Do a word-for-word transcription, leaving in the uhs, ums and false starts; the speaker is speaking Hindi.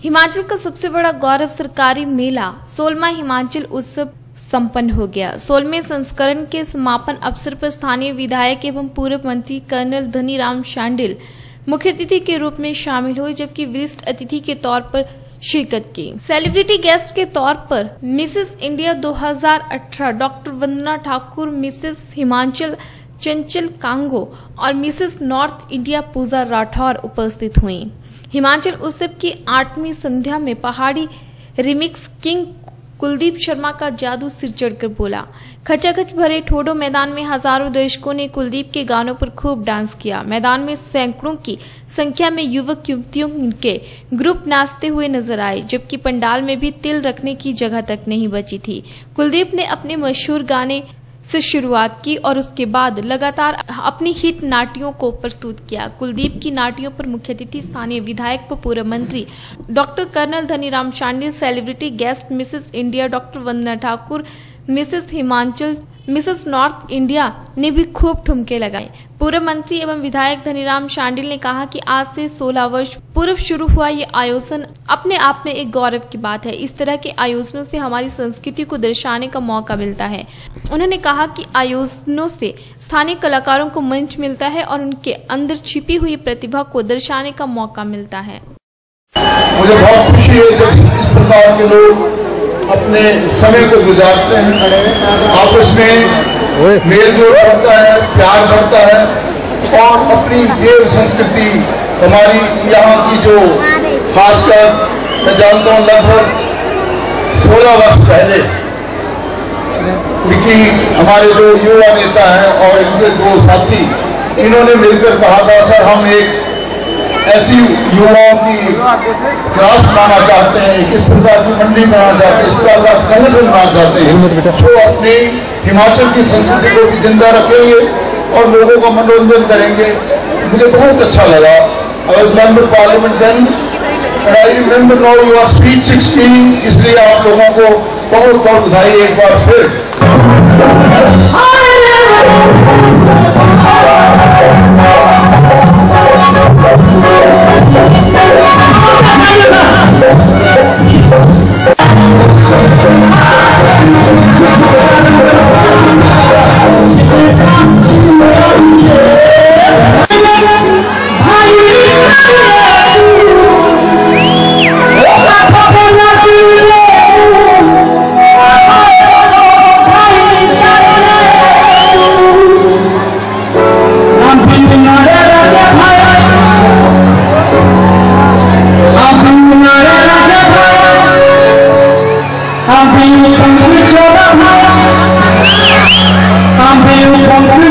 हिमाचल का सबसे बड़ा गौरव सरकारी मेला सोलहवां हिमाचल उत्सव संपन्न हो गया। सोलहवें संस्करण के समापन अवसर पर स्थानीय विधायक एवं पूर्व मंत्री कर्नल धनीराम शांडिल मुख्य अतिथि के रूप में शामिल हुए, जबकि वरिष्ठ अतिथि के तौर पर शिरकत की। सेलिब्रिटी गेस्ट के तौर पर मिसेस इंडिया दो हज़ार अठारह डॉक्टर वंदना ठाकुर, मिसेस हिमाचल चंचल कांगो और Mrs north India Pooja Rathore उपस्थित हुई। हिमाचल उत्सव की आठवीं संध्या में पहाड़ी रिमिक्स किंग कुलदीप शर्मा का जादू सिर चढ़कर बोला। खचाखच भरे ठोडो मैदान में हजारों दर्शकों ने कुलदीप के गानों पर खूब डांस किया। मैदान में सैकड़ों की संख्या में युवक युवतियों के ग्रुप नाचते हुए नजर आए, जबकि पंडाल में भी तिल रखने की जगह तक नहीं बची थी। कुलदीप ने अपने मशहूर गाने से शुरुआत की और उसके बाद लगातार अपनी हिट नाटियों को प्रस्तुत किया। कुलदीप की नाटियों पर मुख्य अतिथि स्थानीय विधायक व पूर्व मंत्री doctor colonel Dhaniram Shandil, celebrity guest Mrs India doctor Vandana Thakur, Mrs Himachal, Mrs north India ने भी खूब ठुमके लगाए। पूर्व मंत्री एवं विधायक धनीराम शांडिल ने कहा कि आज से सोलह वर्ष पूर्व शुरू हुआ ये आयोजन अपने आप में एक गौरव की बात है। इस तरह के आयोजनों से हमारी संस्कृति को दर्शाने का मौका मिलता है। उन्होंने कहा कि आयोजनों से स्थानीय कलाकारों को मंच मिलता है और उनके अंदर छिपी हुई प्रतिभा को दर्शाने का मौका मिलता है। मुझे बहुत खुशी है जब इस प्रकार के लोग अपने समय को गुजारते हैं, आपस में मेल जोल बढ़ता है, प्यार बढ़ता है और अपनी देव संस्कृति हमारी यहाँ की जो खासकर मैं जानता हूँ लगभग सोलह वर्ष पहले विकी हमारे जो युवा नेता हैं और इनके दो साथी, इन्होंने मिलकर कहा था सर हम एक ऐसी युवाओं की क्लास बनाना चाहते हैं, किस प्रकार की मंडी बनाना चाहते हैं, इस प्रकार का संगठन बनाना चाहते हैं जो अपनी हिमाचल की संस्कृति को भी जिंदा रखेंगे और लोगों का मनोरंजन करेंगे। मुझे बहुत अच्छा लगा। I was member parliament then and I remember now you are sweet sixteen, इसलिए आप लोगों को बहुत बहुत बधाई एक बार फिर। I'm being